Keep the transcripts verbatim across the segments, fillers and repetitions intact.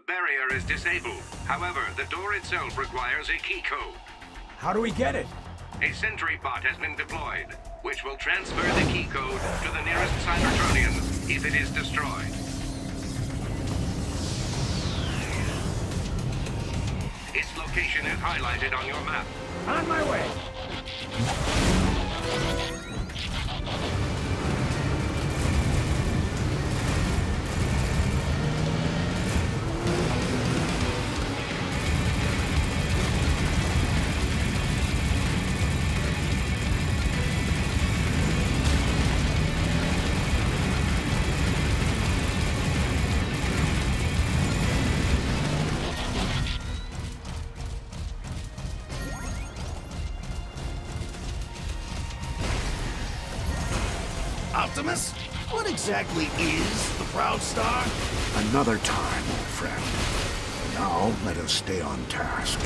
barrier is disabled. However, the door itself requires a key code. How do we get it? A sentry bot has been deployed, which will transfer the key code to the nearest Cybertronian if it is destroyed. Its location is highlighted on your map. On my way! Optimus? What exactly is the Proudstar? Another time, old friend. Now, let us stay on task.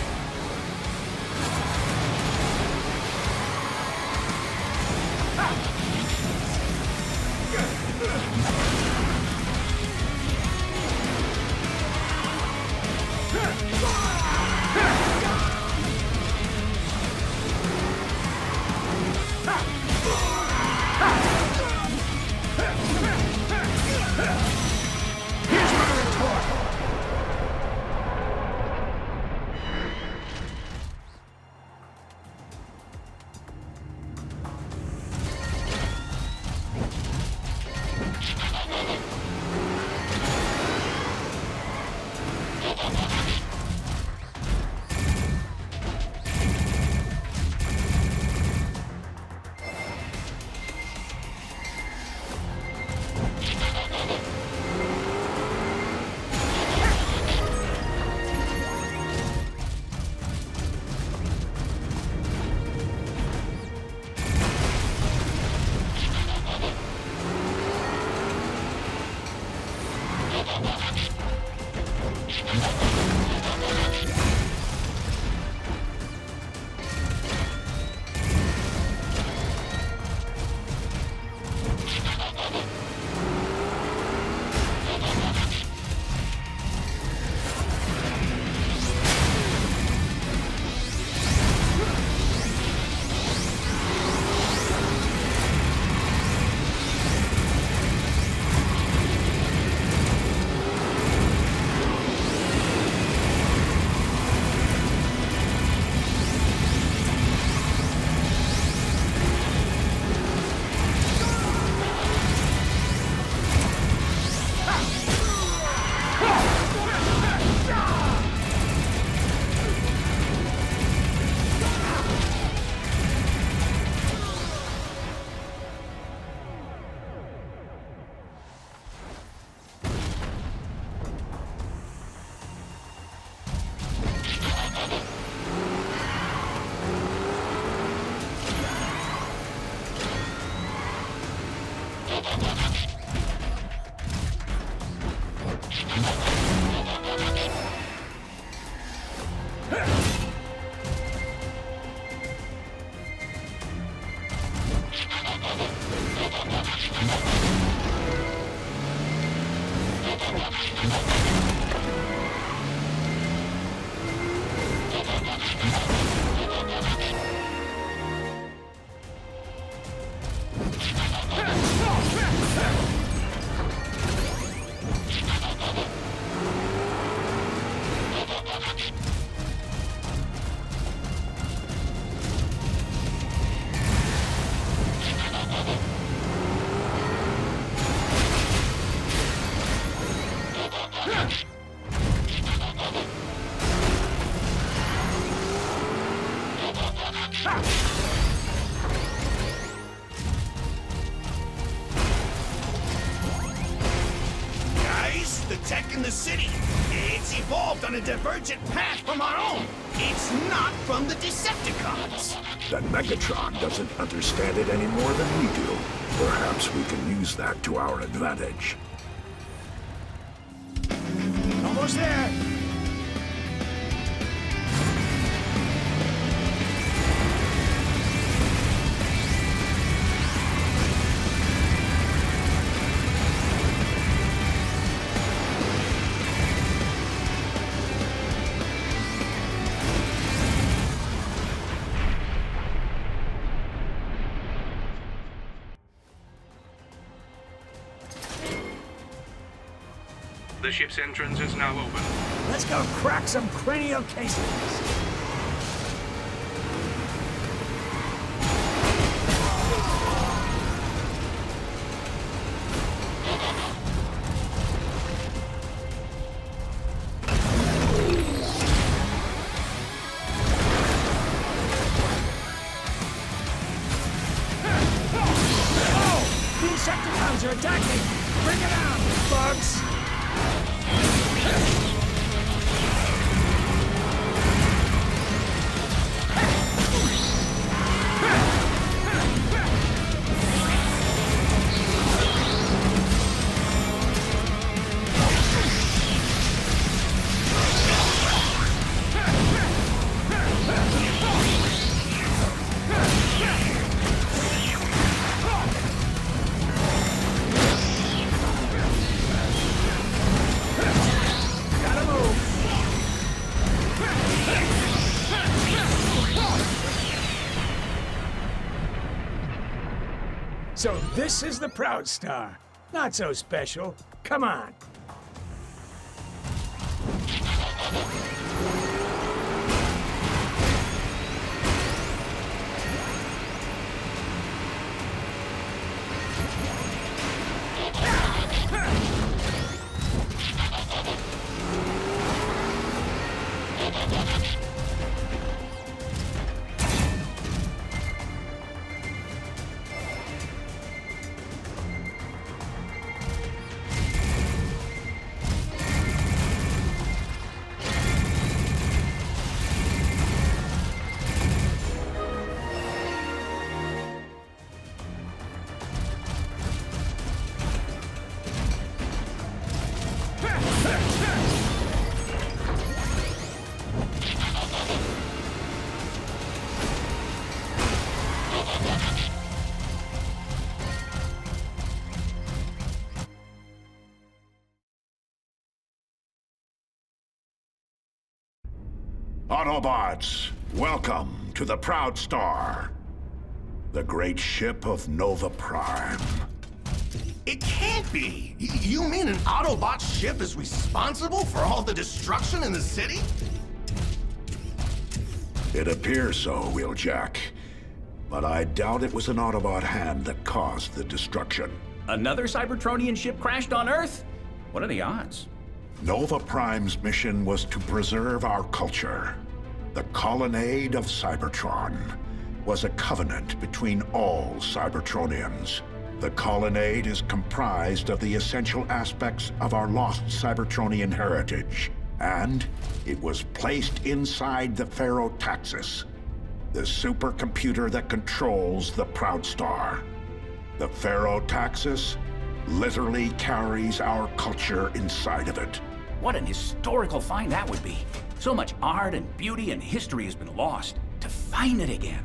Guys, the tech in the city, it's evolved on a divergent path from our own. It's not from the Decepticons. That Megatron doesn't understand it any more than we do. Perhaps we can use that to our advantage. Almost there! The ship's entrance is now open. Let's go crack some cranial casings. Insecticons are attacking! Bring it on, bugs! So this is the Proudstar. Not so special. Come on. Autobots, welcome to the Proudstar, the great ship of Nova Prime. It can't be! Y- you mean an Autobot ship is responsible for all the destruction in the city? It appears so, Wheeljack. But I doubt it was an Autobot hand that caused the destruction. Another Cybertronian ship crashed on Earth? What are the odds? Nova Prime's mission was to preserve our culture. The Colonnade of Cybertron was a covenant between all Cybertronians. The Colonnade is comprised of the essential aspects of our lost Cybertronian heritage, and it was placed inside the Pharotaxis, the supercomputer that controls the Proudstar. The Pharotaxis literally carries our culture inside of it. What an historical find that would be. So much art and beauty and history has been lost. To find it again.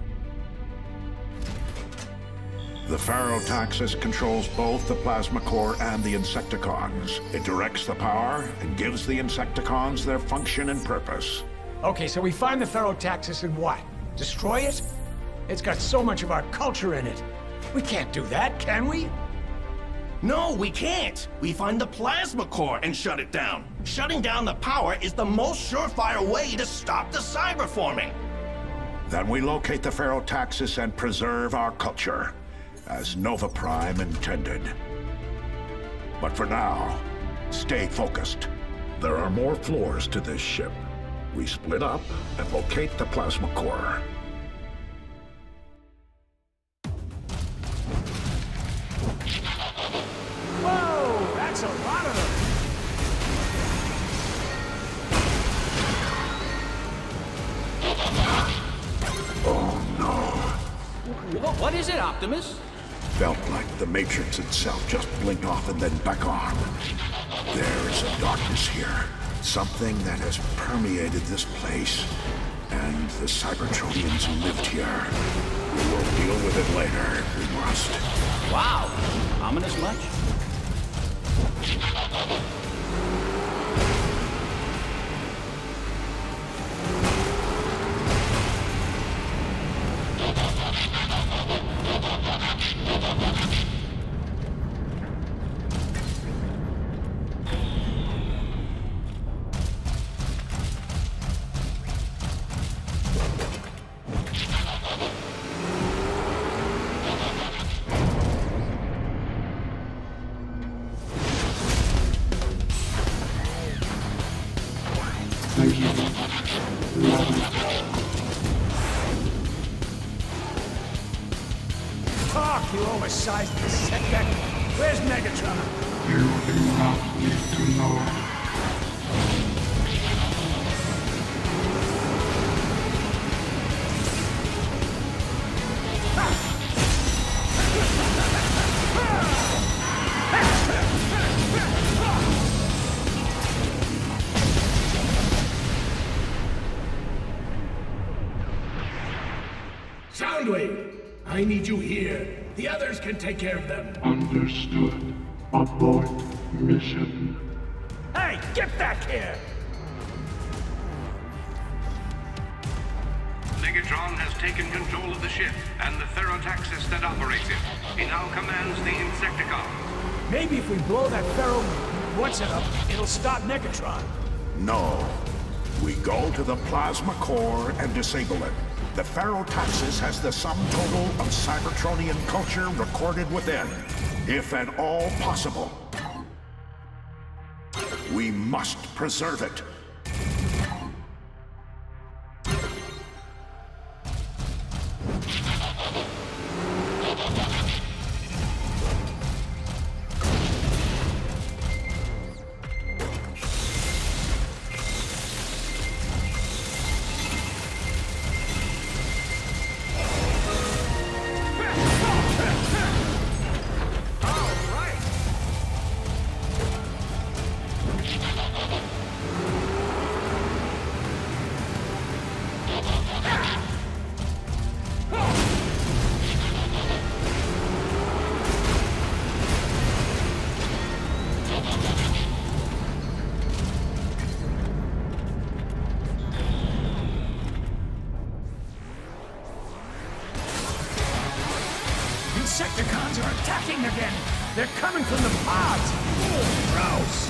The Pharotaxis controls both the Plasma Core and the Insecticons. It directs the power and gives the Insecticons their function and purpose. Okay, so we find the Pharotaxis and what? Destroy it? It's got so much of our culture in it. We can't do that, can we? No, we can't! We find the Plasma Core and shut it down. Shutting down the power is the most surefire way to stop the cyberforming. Then we locate the Pharotaxis and preserve our culture, as Nova Prime intended. But for now, stay focused. There are more floors to this ship. We split up and locate the Plasma Core. Whoa, that's a lot of them. Oh no. What, what is it, Optimus? Felt like the Matrix itself just blinked off and then back on. There is a darkness here. Something that has permeated this place. And the Cybertronians who lived here. We will deal with it later if we must. Wow. Ominous much? You oversized the setback. Where's Megatron? You do not need to know. Soundwave, I need you here. The others can take care of them. Understood. Abort mission. Hey, get back here! Megatron has taken control of the ship and the Therotaxis that operates it. He now commands the Insecticons. Maybe if we blow that Pharaoh what's it up, it'll stop Megatron. No. We go to the plasma core and disable it. The Therotaxis has the sum total of Cybertronian culture recorded within, if at all possible. We must preserve it. Insecticons are attacking again! They're coming from the pods! Oh, gross!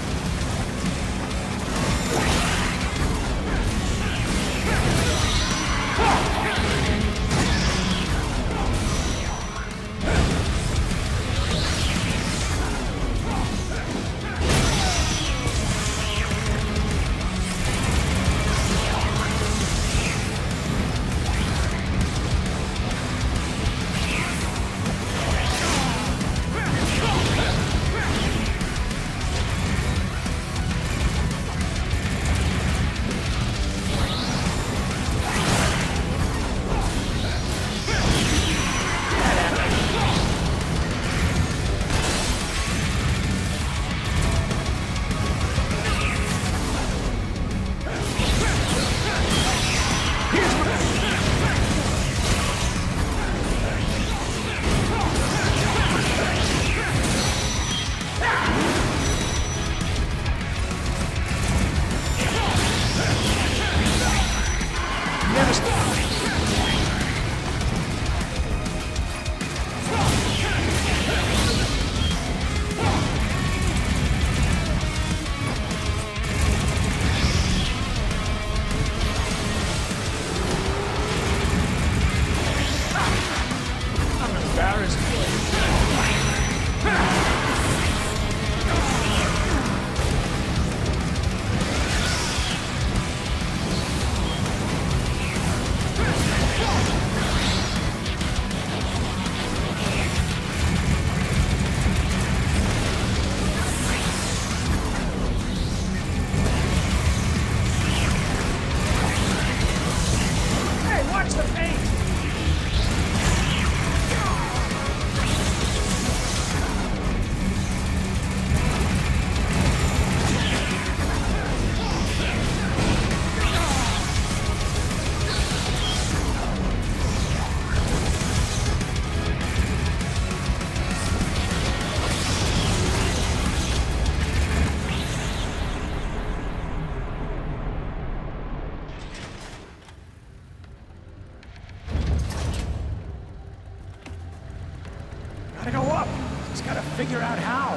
Gotta go up! Just gotta figure out how.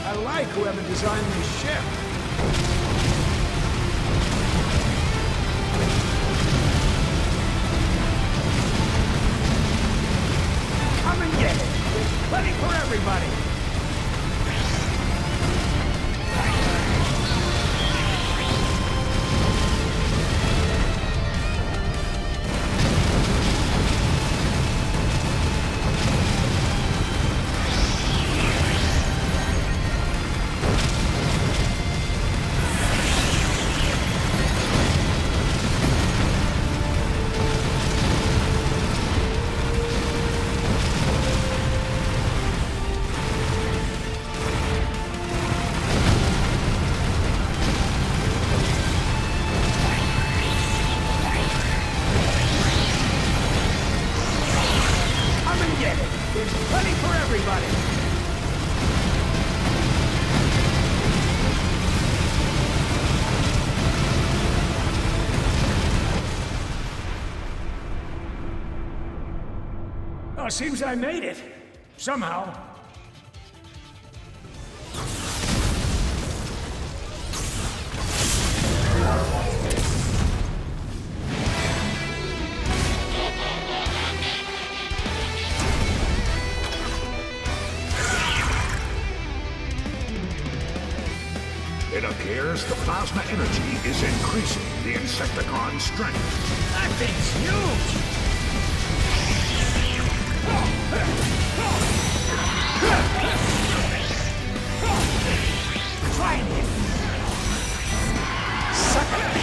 I like whoever designed this ship. Come and get it. There's plenty for everybody. Well, seems I made it. Somehow. It appears the plasma energy is increasing the Insecticron's strength. That thing's huge! Try and hit me. Sucker!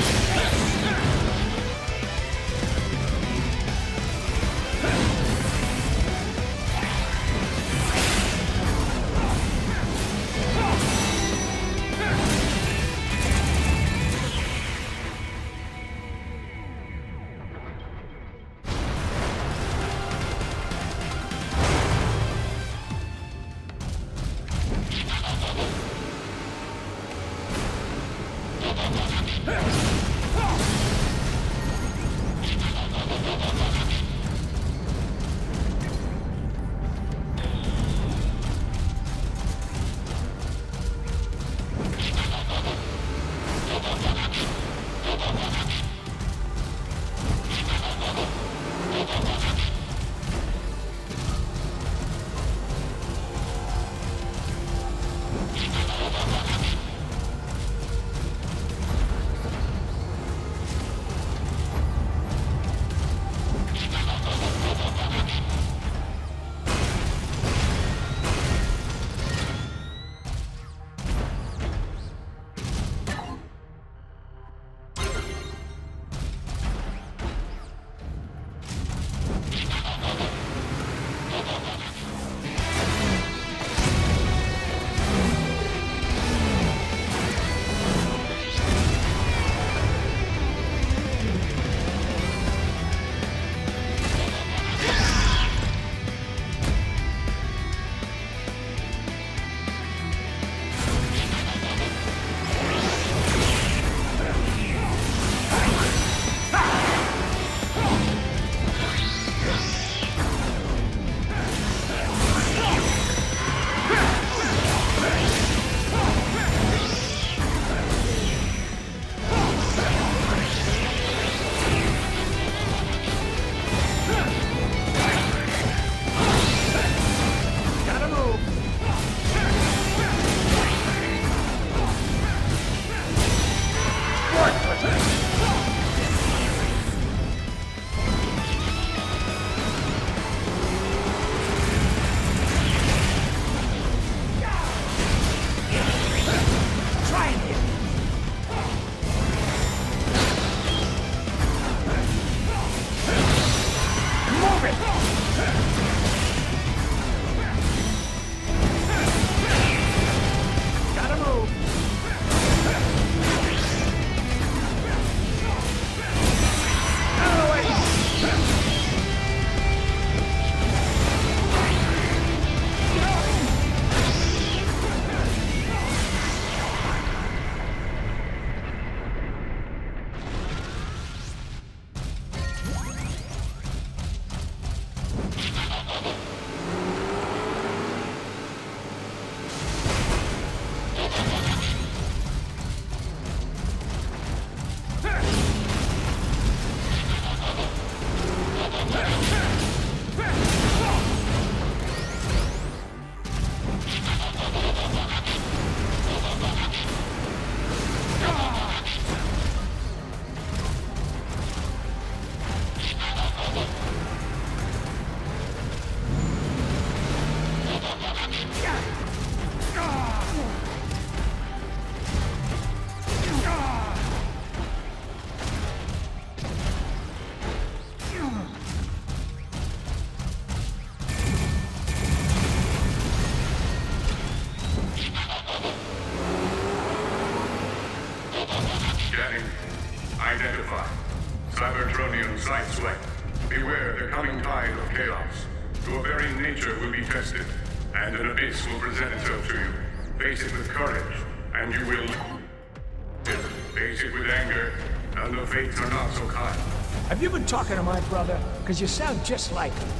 and an abyss will present itself to you. Face it with courage, and you will... Face it with anger, and the fates are not so kind. Have you been talking to my brother? Because you sound just like him.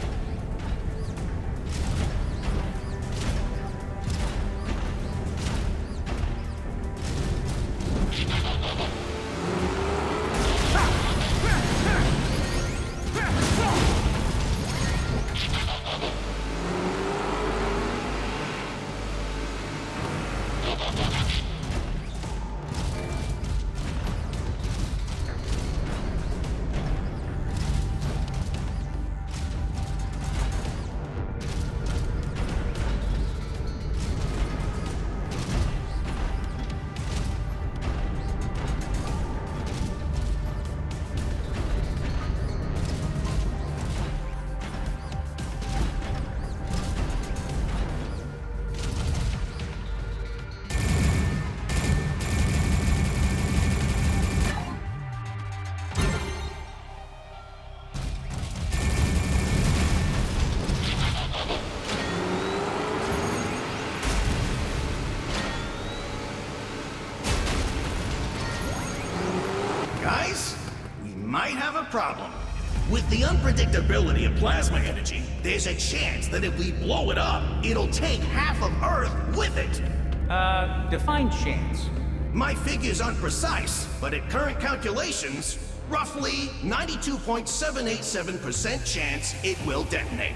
Guys, we might have a problem. With the unpredictability of plasma energy, there's a chance that if we blow it up, it'll take half of Earth with it. Uh, define chance. My figure's unprecise, but at current calculations, roughly ninety-two point seven eight seven percent chance it will detonate.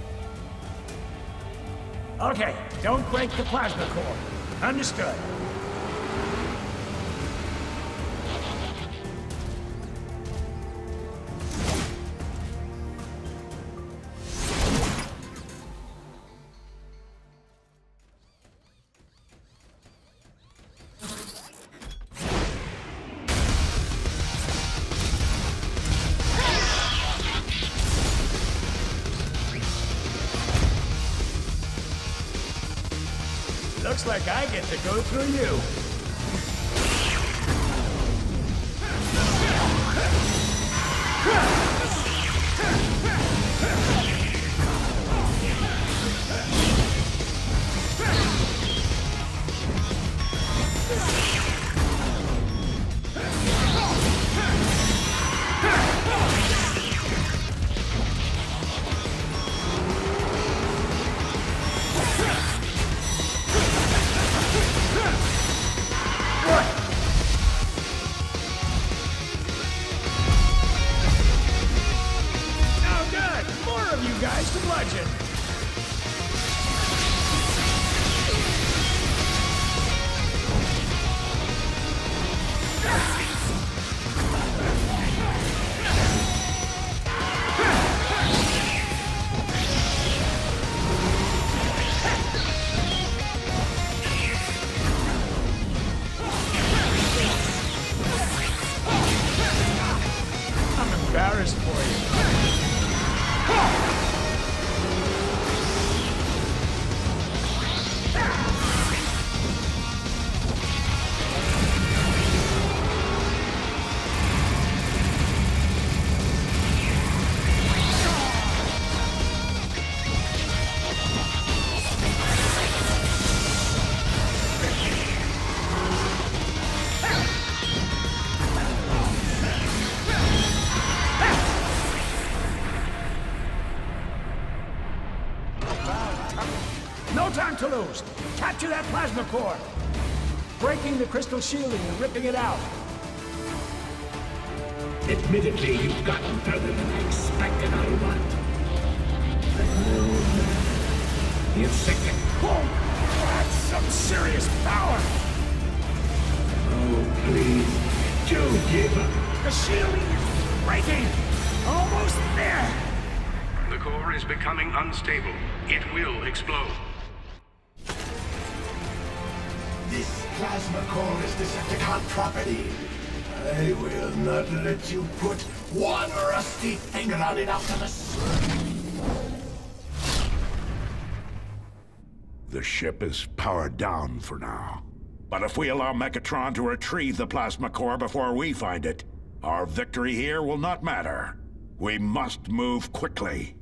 Okay, don't break the plasma core. Understood. Looks like I get to go through you. Guys to bludgeon. I'm embarrassed for you. No time to lose. Capture that plasma core. Breaking the crystal shielding and ripping it out. Admittedly, you've gotten further than I expected, Alba. But no matter. The insect... Oh, that's some serious power. Oh, please, don't give up. The shielding is breaking. Almost there. The core is becoming unstable. It will explode. This plasma core is Decepticon property. I will not let you put one rusty finger on it, Optimus. The ship is powered down for now. But if we allow Megatron to retrieve the plasma core before we find it, our victory here will not matter. We must move quickly.